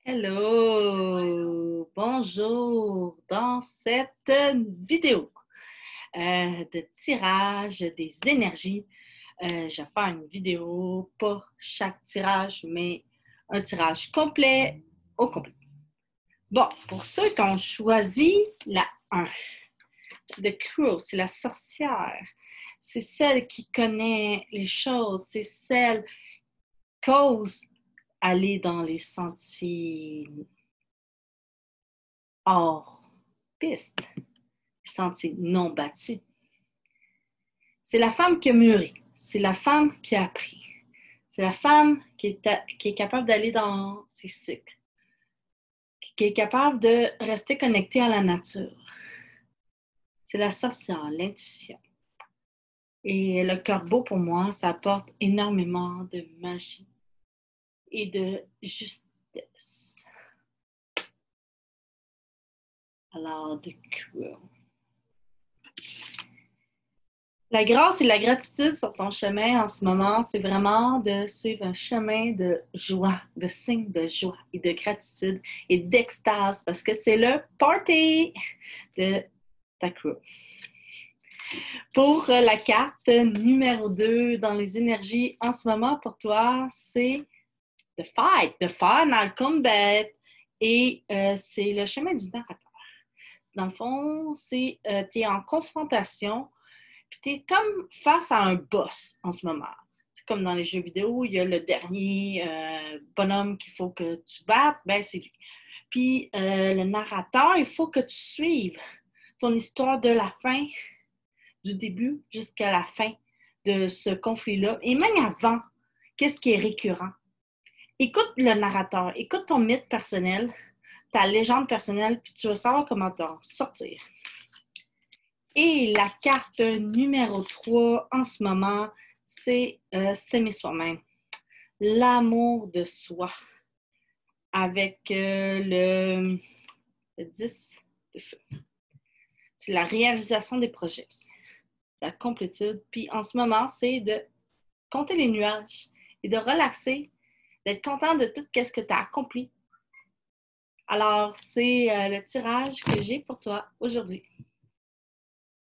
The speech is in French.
Hello, bonjour. Dans cette vidéo de tirage des énergies, je vais faire une vidéo, pas chaque tirage, mais un tirage complet au complet. Bon, pour ceux qui ont choisi la 1, c'est The Crow, c'est la sorcière. C'est celle qui connaît les choses, c'est celle qui ose aller dans les sentiers hors piste, sentiers non battus. C'est la femme qui a mûri, c'est la femme qui a appris, c'est la femme qui est capable d'aller dans ses cycles, qui est capable de rester connectée à la nature. C'est la sorcière, l'intuition. Et le corbeau, pour moi, ça apporte énormément de magie et de justesse. Alors, The Crow. La grâce et la gratitude sur ton chemin en ce moment, c'est vraiment de suivre un chemin de joie, de signes de joie et de gratitude et d'extase parce que c'est le party de ta crew. Pour la carte numéro 2 dans les énergies en ce moment pour toi, c'est The Fight, The Final Combat et c'est le chemin du narrateur. Dans le fond, c'est tu es en confrontation. Puis tu es comme face à un boss en ce moment. C'est comme dans les jeux vidéo, il y a le dernier bonhomme qu'il faut que tu battes, ben c'est lui. Puis le narrateur, il faut que tu suives ton histoire de la fin, du début jusqu'à la fin de ce conflit-là. Et même avant, qu'est-ce qui est récurrent? Écoute le narrateur, écoute ton mythe personnel, ta légende personnelle, puis tu vas savoir comment t'en sortir. Et la carte numéro 3 en ce moment, c'est s'aimer soi-même. L'amour de soi. Avec le 10 de feu. C'est la réalisation des projets. La complétude. Puis en ce moment, c'est de compter les nuages et de relaxer, d'être content de tout ce que tu as accompli. Alors, c'est le tirage que j'ai pour toi aujourd'hui.